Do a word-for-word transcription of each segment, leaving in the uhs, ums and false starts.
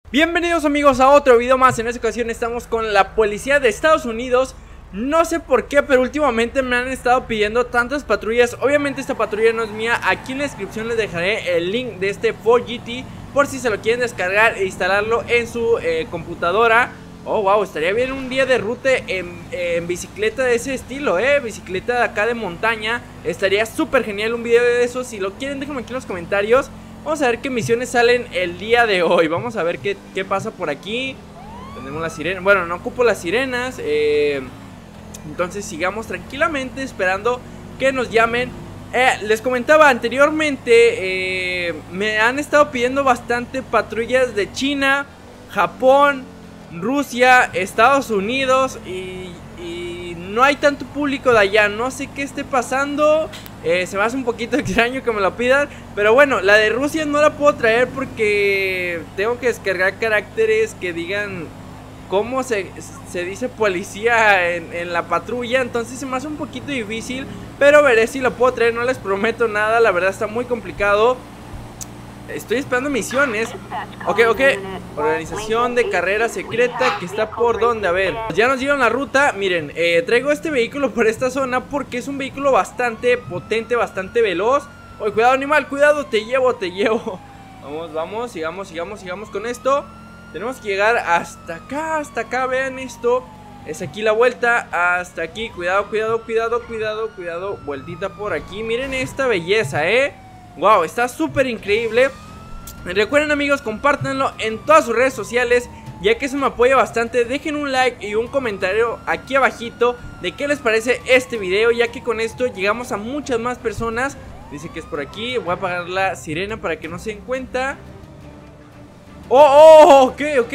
Bienvenidos amigos a otro video más. En esta ocasión estamos con la policía de Estados Unidos. No sé por qué, pero últimamente me han estado pidiendo tantas patrullas. Obviamente esta patrulla no es mía. Aquí en la descripción les dejaré el link de este Ford G T por si se lo quieren descargar e instalarlo en su eh, computadora. Oh wow, estaría bien un día de ruta en, en bicicleta de ese estilo, eh bicicleta de acá de montaña. Estaría súper genial un video de eso. Si lo quieren déjenme aquí en los comentarios. Vamos a ver qué misiones salen el día de hoy. Vamos a ver qué, qué pasa por aquí. Tenemos la sirena. Bueno, no ocupo las sirenas. Eh, entonces sigamos tranquilamente esperando que nos llamen. eh, Les comentaba anteriormente, eh, me han estado pidiendo bastante patrullas de China, Japón, Rusia, Estados Unidos y, y no hay tanto público de allá. No sé qué esté pasando. Eh, se me hace un poquito extraño que me lo pidan. Pero bueno, la de Rusia no la puedo traer porque tengo que descargar caracteres que digan cómo se, se dice policía en, en la patrulla. Entonces se me hace un poquito difícil, pero veré si lo puedo traer. No les prometo nada, la verdad está muy complicado. Estoy esperando misiones. Ok, ok. Organización de carrera secreta que está por donde. A ver, ya nos dieron la ruta. Miren, eh, traigo este vehículo por esta zona porque es un vehículo bastante potente, bastante veloz. Oye, cuidado animal, cuidado, te llevo, te llevo. Vamos, vamos, sigamos, sigamos, sigamos con esto. Tenemos que llegar hasta acá, hasta acá, vean esto. Es aquí la vuelta, hasta aquí. Cuidado, cuidado, cuidado, cuidado, cuidado. Vueltita por aquí, miren esta belleza, eh wow, está súper increíble. Recuerden amigos, compártanlo en todas sus redes sociales, ya que eso me apoya bastante. Dejen un like y un comentario aquí abajito de qué les parece este video, ya que con esto llegamos a muchas más personas. Dice que es por aquí, voy a apagar la sirena para que no se den cuenta. Oh, oh, ok, ok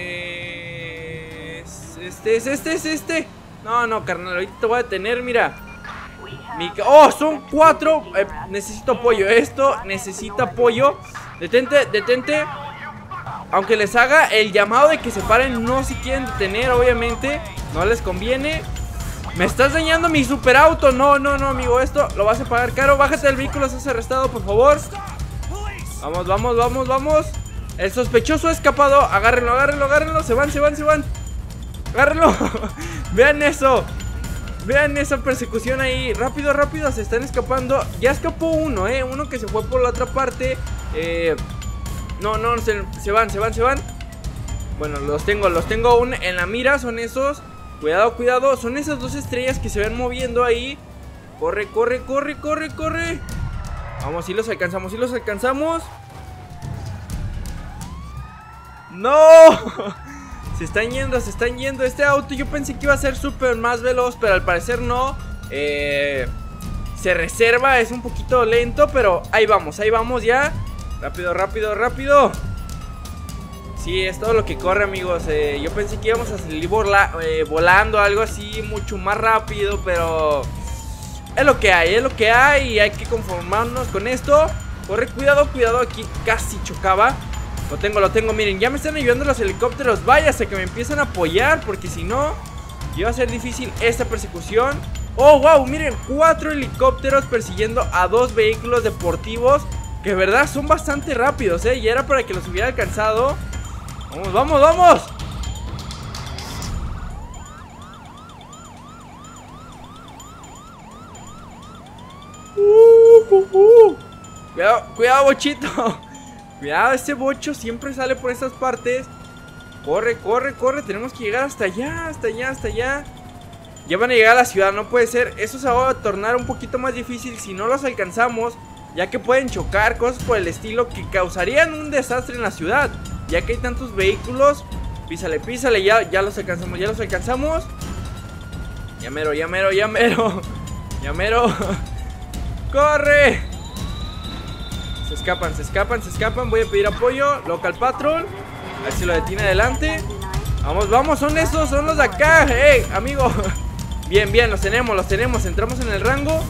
eh, es Este, es este, es este. No, no, carnal, ahorita te voy a detener, mira. Mi... Oh, son cuatro. eh, Necesito apoyo. Esto necesita apoyo. Detente, detente. Aunque les haga el llamado de que se paren, no se quieren detener, obviamente. No les conviene. Me estás dañando mi superauto. No, no, no, amigo, esto lo vas a pagar caro. Bájate del vehículo, estás arrestado, por favor. Vamos, vamos, vamos, vamos. El sospechoso ha escapado. Agárrenlo, agárrenlo, agárrenlo. Se van, se van, se van. Agárrenlo. Vean eso. Vean esa persecución ahí. Rápido, rápido, se están escapando. Ya escapó uno, eh, uno que se fue por la otra parte. eh, No, no, se, se van, se van, se van. Bueno, los tengo, los tengo aún en la mira. Son esos, cuidado, cuidado. Son esas dos estrellas que se ven moviendo ahí. Corre, corre, corre, corre, corre. Vamos, si los alcanzamos, si los alcanzamos. ¡No! Se están yendo, se están yendo. Este auto yo pensé que iba a ser súper más veloz, pero al parecer no. eh, Se reserva, es un poquito lento, pero ahí vamos, ahí vamos ya. Rápido, rápido, rápido. Sí, es todo lo que corre, amigos. eh, Yo pensé que íbamos a salir vola, eh, volando, algo así, mucho más rápido, pero es lo que hay, es lo que hay. Y hay que conformarnos con esto. Corre, cuidado, cuidado, aquí casi chocaba. Lo tengo, lo tengo, miren, ya me están ayudando los helicópteros. Váyase que me empiezan a apoyar, porque si no, iba a ser difícil esta persecución. Oh, wow, miren, cuatro helicópteros persiguiendo a dos vehículos deportivos, que de verdad son bastante rápidos, eh, y era para que los hubiera alcanzado. Vamos, vamos, vamos. uh, uh, uh. Cuidado, cuidado, bochito. Cuidado, este bocho siempre sale por estas partes. Corre, corre, corre. Tenemos que llegar hasta allá, hasta allá, hasta allá. Ya van a llegar a la ciudad, no puede ser. Eso se va a tornar un poquito más difícil si no los alcanzamos, ya que pueden chocar, cosas por el estilo que causarían un desastre en la ciudad, ya que hay tantos vehículos. Písale, písale, ya, ya los alcanzamos, ya los alcanzamos. Ya mero, ya mero, ya mero. Ya mero. ¡Corre! Se escapan, se escapan, se escapan. Voy a pedir apoyo, local patrol. A ver si lo detiene adelante. Vamos, vamos, son esos, son los de acá. Hey, amigo. Bien, bien, los tenemos, los tenemos. Entramos en el rango.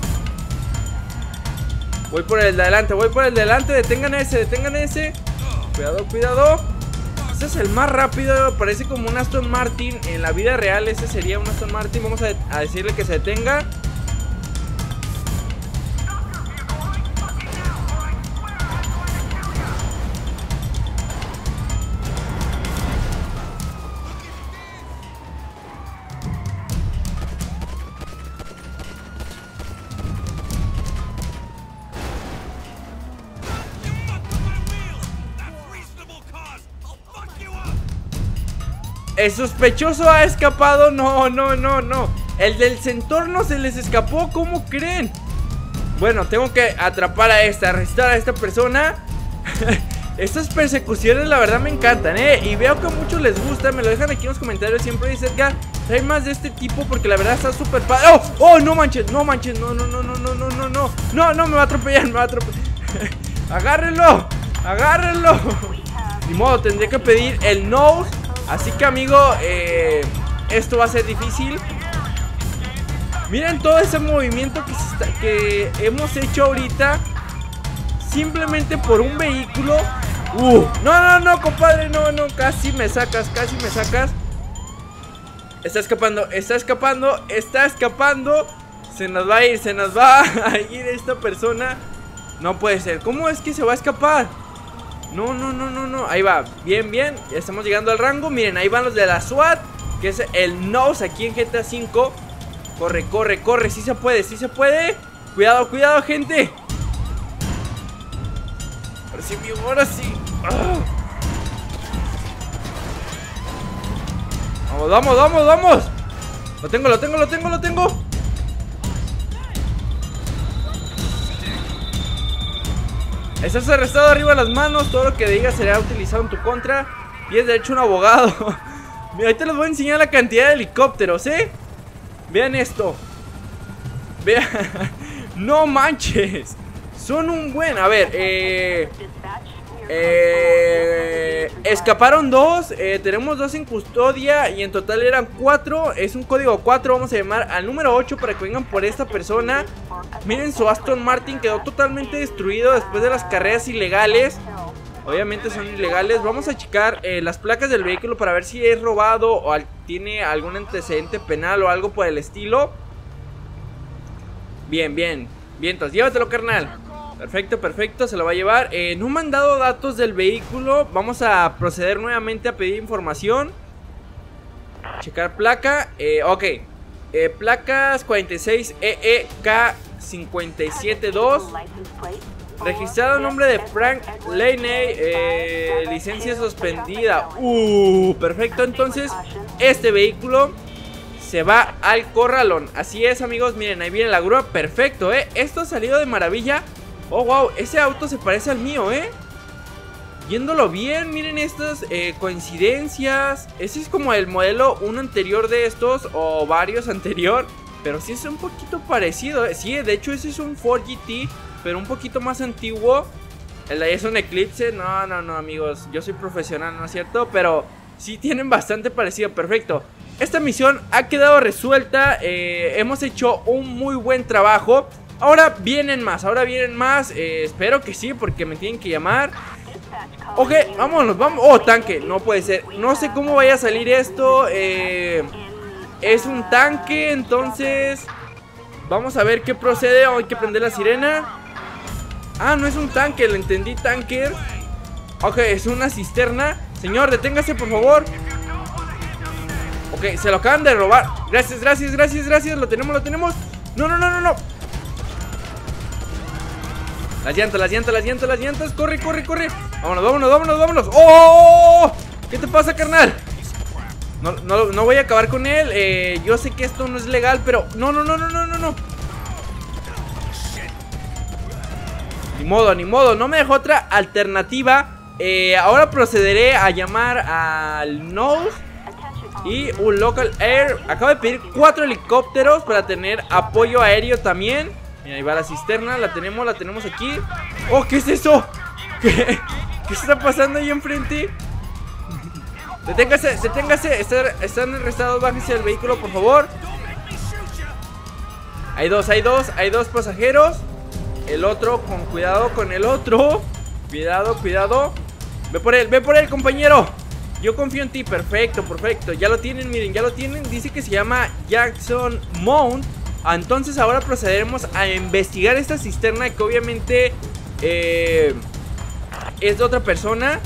Voy por el de adelante, voy por el de adelante. Detengan a ese, detengan a ese. Cuidado, cuidado. Este es el más rápido, parece como un Aston Martin. En la vida real ese sería un Aston Martin. Vamos a, a decirle que se detenga. El sospechoso ha escapado. No, no, no, no. El del Centorno se les escapó. ¿Cómo creen? Bueno, tengo que atrapar a esta, arrestar a esta persona. Estas persecuciones la verdad me encantan, eh. Y veo que a muchos les gusta. Me lo dejan aquí en los comentarios. Siempre dice Edgar, trae más de este tipo porque la verdad está súper padre. ¡Oh! ¡Oh! No manches, no manches. No, no, no, no, no, no, no, no. No, no, me va a atropellar, me va a atropellar. Agárrenlo, agárrenlo. Ni modo, tendré que pedir el nose. Así que amigo, eh, esto va a ser difícil. Miren todo ese movimiento que, se está, que hemos hecho ahorita. Simplemente por un vehículo. Uh, no, no, no, compadre, no, no, casi me sacas, casi me sacas. Está escapando, está escapando, está escapando. Se nos va a ir, se nos va a ir esta persona. No puede ser, ¿cómo es que se va a escapar? No, no, no, no, no, ahí va, bien, bien, estamos llegando al rango. Miren, ahí van los de la SWAT, que es el nose aquí en G T A cinco. Corre, corre, corre, sí se puede, sí se puede. Cuidado, cuidado, gente. Ahora sí, amigo, ahora sí. ¡Ah! Vamos, vamos, vamos, vamos. Lo tengo, lo tengo, lo tengo, lo tengo. Estás arrestado, arriba las manos. Todo lo que digas será utilizado en tu contra. Y es de hecho un abogado. Mira, ahorita les voy a enseñar la cantidad de helicópteros, ¿eh? Vean esto. Vean. No manches. Son un buen, a ver, eh, eh, escaparon dos, eh, tenemos dos en custodia y en total eran cuatro. Es un código cuatro, vamos a llamar al número ocho para que vengan por esta persona. Miren, su Aston Martin quedó totalmente destruido después de las carreras ilegales. Obviamente son ilegales. Vamos a checar eh, las placas del vehículo para ver si es robado o al, tiene algún antecedente penal o algo por el estilo. Bien, bien, bien, entonces llévatelo, carnal. Perfecto, perfecto, se lo va a llevar. eh, No me han dado datos del vehículo. Vamos a proceder nuevamente a pedir información. Checar placa, eh, ok, eh, placas cuarenta y seis E E K cincuenta y siete dos. Registrado nombre de Frank Laney, eh, licencia suspendida. Uh, perfecto, entonces este vehículo se va al corralón. Así es, amigos, miren, ahí viene la grúa. Perfecto, eh, esto ha salido de maravilla. Oh, wow, ese auto se parece al mío, eh. Viéndolo bien, miren estas eh, coincidencias. Ese es como el modelo, un anterior de estos o varios anterior. Pero sí es un poquito parecido, eh. Sí, de hecho ese es un Ford G T, pero un poquito más antiguo. El de ahí es un Eclipse. No, no, no, amigos, yo soy profesional, ¿no es cierto? Pero sí tienen bastante parecido, perfecto. Esta misión ha quedado resuelta, eh, hemos hecho un muy buen trabajo. Ahora vienen más, ahora vienen más, eh, espero que sí, porque me tienen que llamar. Ok, vámonos, vamos. Oh, tanque, no puede ser. No sé cómo vaya a salir esto. eh, Es un tanque, entonces vamos a ver qué procede. Hay que prender la sirena. Ah, no es un tanque, lo entendí, tanker. Ok, es una cisterna. Señor, deténgase, por favor. Ok, se lo acaban de robar. Gracias, gracias, gracias, gracias. Lo tenemos, lo tenemos. No, no, no, no, no. Las llantas, las llantas, las llantas, las llantas. Corre, corre, corre. Vámonos, vámonos, vámonos, vámonos. ¡Oh! ¿Qué te pasa, carnal? No, no, no voy a acabar con él. eh, Yo sé que esto no es legal, pero no, no, no, no, no, no, no. Ni modo, ni modo. No me dejó otra alternativa. eh, Ahora procederé a llamar al Nose y un Local Air. Acabo de pedir cuatro helicópteros para tener apoyo aéreo también. Mira, ahí va la cisterna, la tenemos, la tenemos aquí. Oh, ¿qué es eso? ¿Qué, ¿Qué está pasando ahí enfrente? Deténgase, deténgase. Están, están arrestados, bájese del vehículo, por favor. Hay dos, hay dos, hay dos pasajeros. El otro, con cuidado con el otro. Cuidado, cuidado. Ve por él, ve por él, compañero. Yo confío en ti, perfecto, perfecto. Ya lo tienen, miren, ya lo tienen. Dice que se llama Jackson Mount. Entonces ahora procederemos a investigar esta cisterna, que obviamente eh, es de otra persona.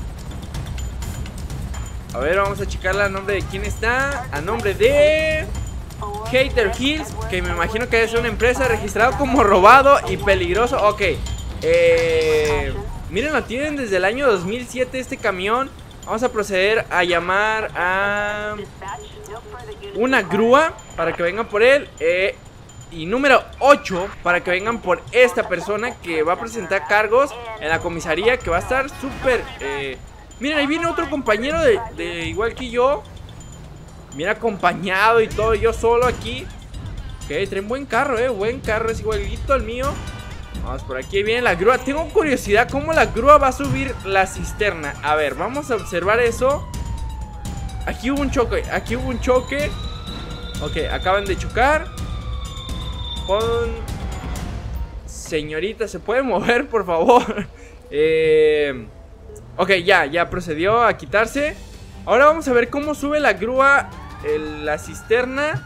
A ver, vamos a checarla a nombre de quién está. A nombre de Hater Hills, que me imagino que es una empresa, registrado como robado y peligroso. Ok, eh, miren, lo tienen desde el año dos mil siete este camión. Vamos a proceder a llamar a una grúa para que vengan por él. Eh, y número ocho para que vengan por esta persona que va a presentar cargos en la comisaría, que va a estar súper... Eh, miren, ahí viene otro compañero de, de igual que yo. Viene acompañado y todo, yo solo aquí. Ok, traen buen carro, eh, buen carro, es igualito al mío. Vamos, por aquí viene la grúa. Tengo curiosidad cómo la grúa va a subir la cisterna. A ver, vamos a observar eso. Aquí hubo un choque, aquí hubo un choque. Ok, acaban de chocar. Con... Señorita, ¿se puede mover, por favor? eh... Ok, ya, ya procedió a quitarse. Ahora vamos a ver cómo sube la grúa el, la cisterna.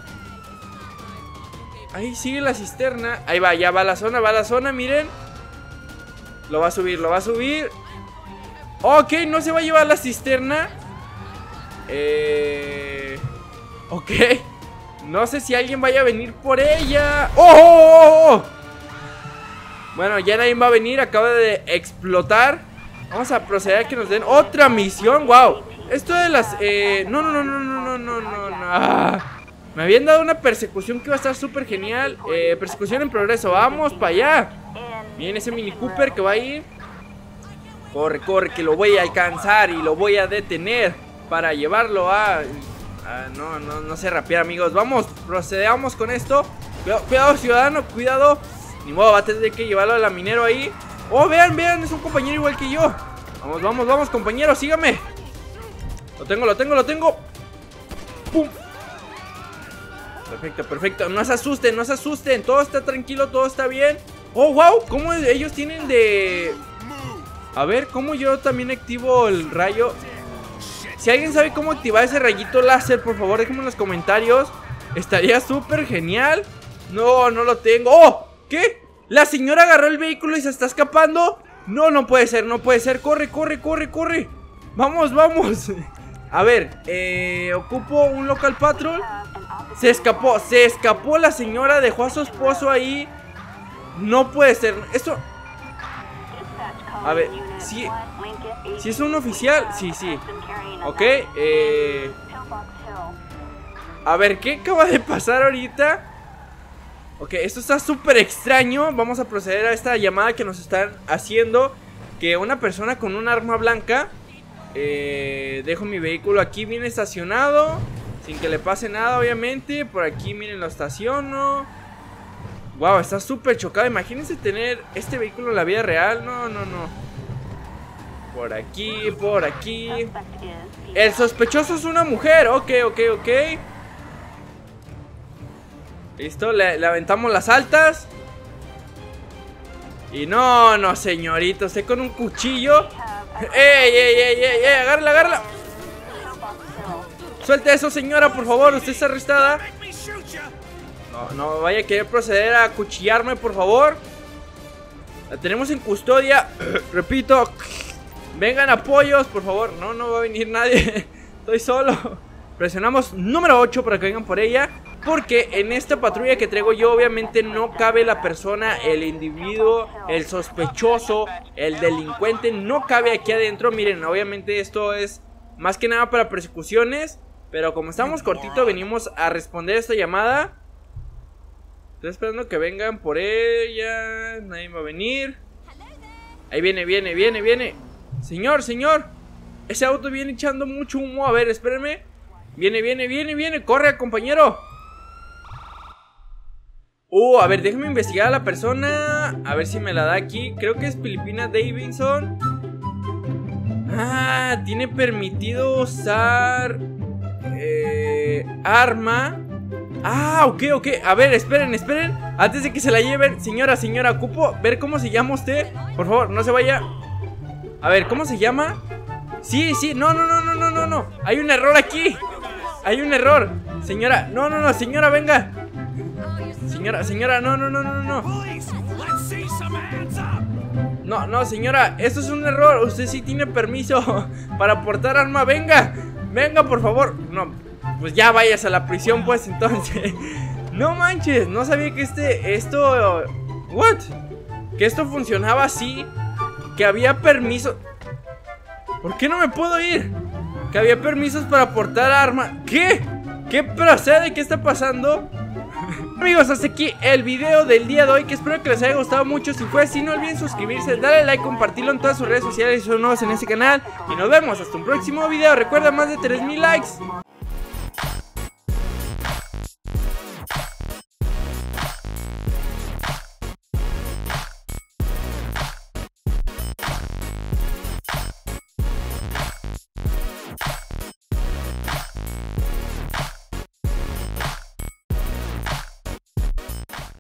Ahí sigue la cisterna. Ahí va, ya va a la zona, va a la zona, miren. Lo va a subir, lo va a subir. Ok, no se va a llevar la cisterna. Eh... Ok. No sé si alguien vaya a venir por ella. ¡Oh! oh, oh, oh! Bueno, ya nadie va a venir, acaba de explotar. Vamos a proceder a que nos den otra misión. ¡Wow! Esto de las... Eh... No, no, no, no, no, no, no, no, no. Ah, me habían dado una persecución que iba a estar súper genial. eh, Persecución en progreso, vamos para allá. Miren ese Mini Cooper que va a ir. Corre, corre, que lo voy a alcanzar y lo voy a detener para llevarlo a... Ah, no, no, no sé rapear, amigos. Vamos, procedamos con esto. Cuidado, cuidado, ciudadano, cuidado. Ni modo, va a tener que llevarlo al minero ahí. Oh, vean, vean, es un compañero igual que yo. Vamos, vamos, vamos, compañero, sígame. Lo tengo, lo tengo, lo tengo. ¡Pum! Perfecto, perfecto. No se asusten, no se asusten. Todo está tranquilo, todo está bien. Oh, wow, ¿cómo ellos tienen de...? A ver, ¿cómo yo también activo el rayo? Si alguien sabe cómo activar ese rayito láser, por favor, déjenme en los comentarios. Estaría súper genial. No, no lo tengo. ¡Oh! ¿Qué? ¿La señora agarró el vehículo y se está escapando? No, no puede ser, no puede ser. Corre, corre, corre, corre. Vamos, vamos. A ver, eh, ocupo un local patrol. Se escapó, se escapó la señora. Dejó a su esposo ahí. No puede ser. Esto... A ver, si, si es un oficial. Sí, sí. Ok, eh... A ver, ¿qué acaba de pasar ahorita? Ok, esto está súper extraño. Vamos a proceder a esta llamada que nos están haciendo. Que una persona con un arma blanca... Eh, dejo mi vehículo aquí bien estacionado, sin que le pase nada, obviamente. Por aquí, miren, lo estaciono. Wow, está súper chocado. Imagínense tener este vehículo en la vida real. No, no, no. Por aquí, por aquí. El sospechoso es una mujer. Ok, ok, ok. Listo, le, le aventamos las altas. Y no, no, señorito, usted con un cuchillo. ¡Ey, ey, ey, ey, ey! ¡Agárrala, agárrala! Suelte eso, señora, por favor, usted está arrestada. No, no vaya a querer proceder a acuchillarme, por favor. La tenemos en custodia. Repito. Vengan apoyos, por favor. No, no va a venir nadie. Estoy solo. Presionamos número ocho para que vengan por ella. Porque en esta patrulla que traigo yo, obviamente no cabe la persona, el individuo, el sospechoso, el delincuente. No cabe aquí adentro. Miren, obviamente esto es más que nada para persecuciones. Pero como estamos cortito, venimos a responder esta llamada. Estoy esperando que vengan por ella. Nadie va a venir. Ahí viene, viene, viene, viene. Señor, señor. Ese auto viene echando mucho humo. A ver, espérenme. Viene, viene, viene, viene. Corre, compañero. Uh, a ver, déjame investigar a la persona. A ver si me la da aquí. Creo que es Filipina Davidson. Ah, tiene permitido usar eh, arma. Ah, ok, ok. A ver, esperen, esperen. Antes de que se la lleven. Señora, señora, ocupo ver cómo se llama usted. Por favor, no se vaya. A ver, ¿cómo se llama? Sí, sí, no, no, no, no, no, no, no. Hay un error aquí. Hay un error. Señora, no, no, no, señora, venga. Señora, señora, no, no, no, no, no. No, no, señora, esto es un error. Usted sí tiene permiso para portar arma. Venga, venga, por favor. No, pues ya vayas a la prisión, pues, entonces. No manches, no sabía que este, esto... What? Que esto funcionaba así. Que había permiso. ¿Por qué no me puedo ir? que había permisos para portar arma. ¿Qué? ¿Qué procede? ¿Qué está pasando? Amigos, hasta aquí el video del día de hoy, que espero que les haya gustado mucho. Si fue así, no olviden suscribirse, darle like, compartirlo en todas sus redes sociales si son nuevos en este canal. Y nos vemos hasta un próximo video. Recuerda, más de tres mil likes